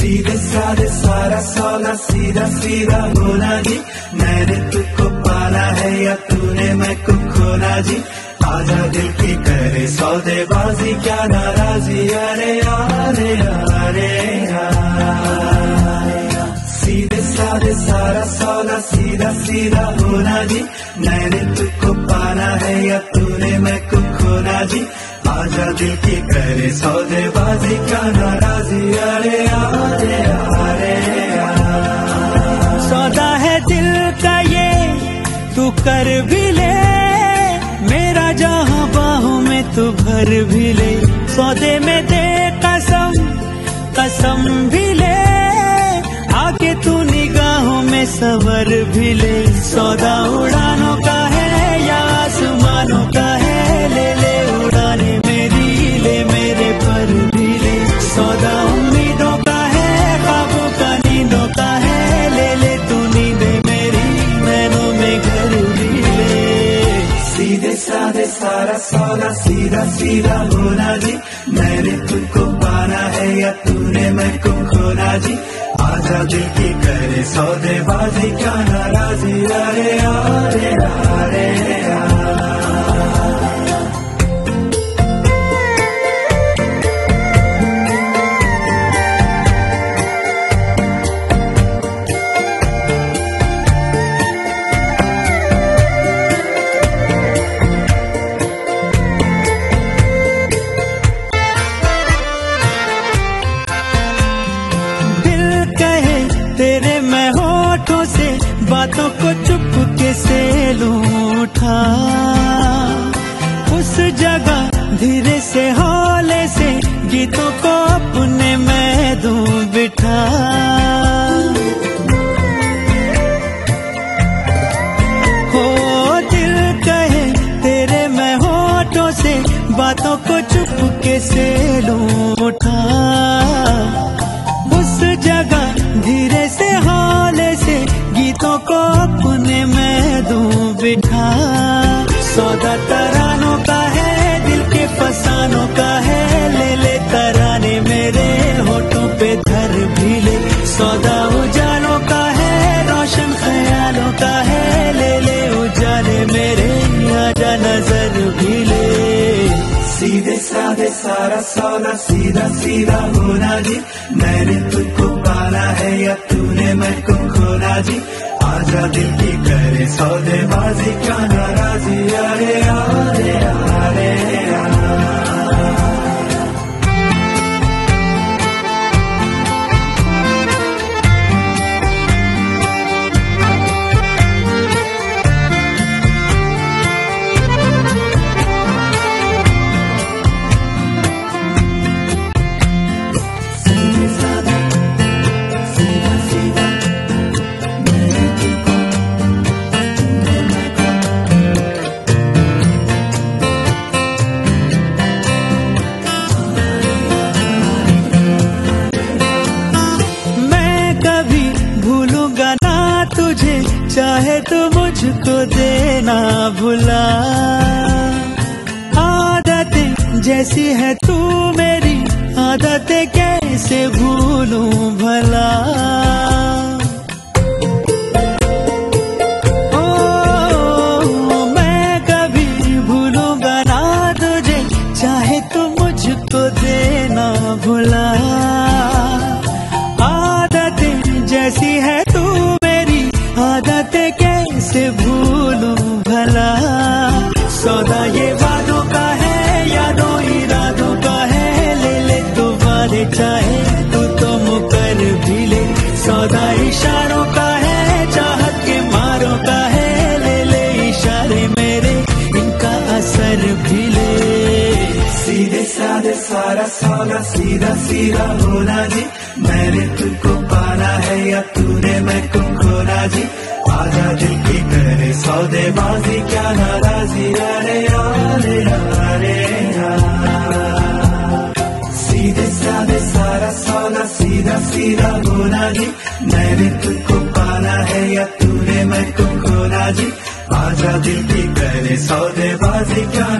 सीधे साधे सारा सौदा सीधा सीधा होना जी। मैंने तुझको पाना है या तूने मैं को खोना जी। आजा दिल की करे सौदेबाजी क्या नाराजी। अरे अरे अरे सीधे साधे सारा सौदा सीधा सीधा होना जी। मैंने तुझको पाना है या तूने मैं को खोना जी। आजा दिल की करे सौदेबाजी क्या नाराजी। अरे अरे अरे सौदा है दिल का ये तू कर भी ले, मेरा जहां बाहों में तू भर भी ले। सौदे में दे कसम कसम भी ले, आके तू निगाहों में सवर भी ले। सौदा उड़ानों का है या आसमानों का है, ले ले उड़ाने मेरी ले मेरे पर भी ले। सौदा उम्मीदों का है ख्वाबों का नींदों का है, ले ले तू नींदे मेरी नैनों में घर भी ले। सीधे साधे सारा सौदा सीधा सीधा होना जी। मैंने तुझको पाना है या तूने मैं को खोना जी। आजा दिल की करे सौदेबाजी क्या नाराजी। अरे अरे अरे तेरे मैं होठों से बातों को चुपके से लूं उठा, उस जगह धीरे से हौले से गीतों को अपने मैं दूं बिठा। हो दिल कहे तेरे मैं होठों से बातों को चुपके से लूं उठा, उस जगह धीरे से हौले से गीतों को अपने मैं दूं बिठा। सौदा तरानों का है दिल के फसानों का है, ले ले तराने मेरे होठों पे धर भी ले। सौदा उजालों का है रोशन ख्यालों का है, ले ले उजाले मेरे आजा नजर भी ले। सीधे साधे सारा सौदा सीधा सीधा होना जी। मैंने तुझको पाना है या तूने मैं को खोना जी। आजा दिल की करे सौदेबाजी क्या नाराजी। अरे अरे अरे चाहे तो मुझको देना भुला। आदतें जैसी है तू मेरी आदतें कैसे भूलूं भला। ओ मैं कभी भूलूंगा ना तुझे, चाहे तो मुझको देना भुला। आदतें जैसी है तू आदतें कैसे भूलूं भला। सौदा ये वादों का है यादों इरादों का है, ले ले तू वादे चाहे तू तो मुकर भी ले। सौदा इशारों का है चाहत के मारों का है, ले ले इशारे मेरे इनका असर भी ले। सीधे साधे सारा सौदा सीधा सीधा होना जी। मैंने तुझको पाना है या तूने मैं को खोना जी। आजा दिल की करे सौदेबाजी क्या नाराजी। अरे अरे अरे सीधे साधे सारा सौदा सीधा सीधा होना जी। मैंने तुझको पाना है या तूने मैं को खोना जी। आजा दिल की करे सौदेबाजी क्या